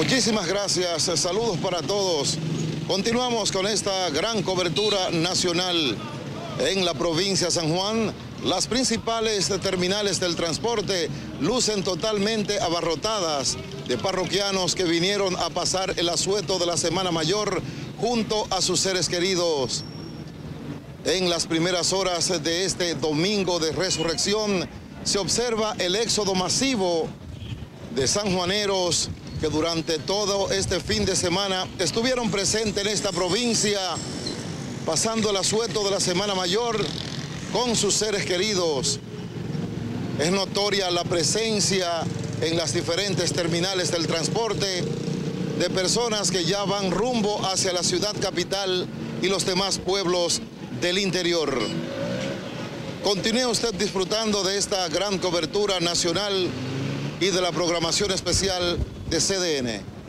Muchísimas gracias, saludos para todos. Continuamos con esta gran cobertura nacional. En la provincia de San Juan, las principales terminales del transporte lucen totalmente abarrotadas de parroquianos que vinieron a pasar el asueto de la Semana Mayor junto a sus seres queridos. En las primeras horas de este domingo de resurrección se observa el éxodo masivo de sanjuaneros que durante todo este fin de semana estuvieron presentes en esta provincia, pasando el asueto de la Semana Mayor con sus seres queridos. Es notoria la presencia en las diferentes terminales del transporte de personas que ya van rumbo hacia la ciudad capital y los demás pueblos del interior. Continúe usted disfrutando de esta gran cobertura nacional y de la programación especial de CDN.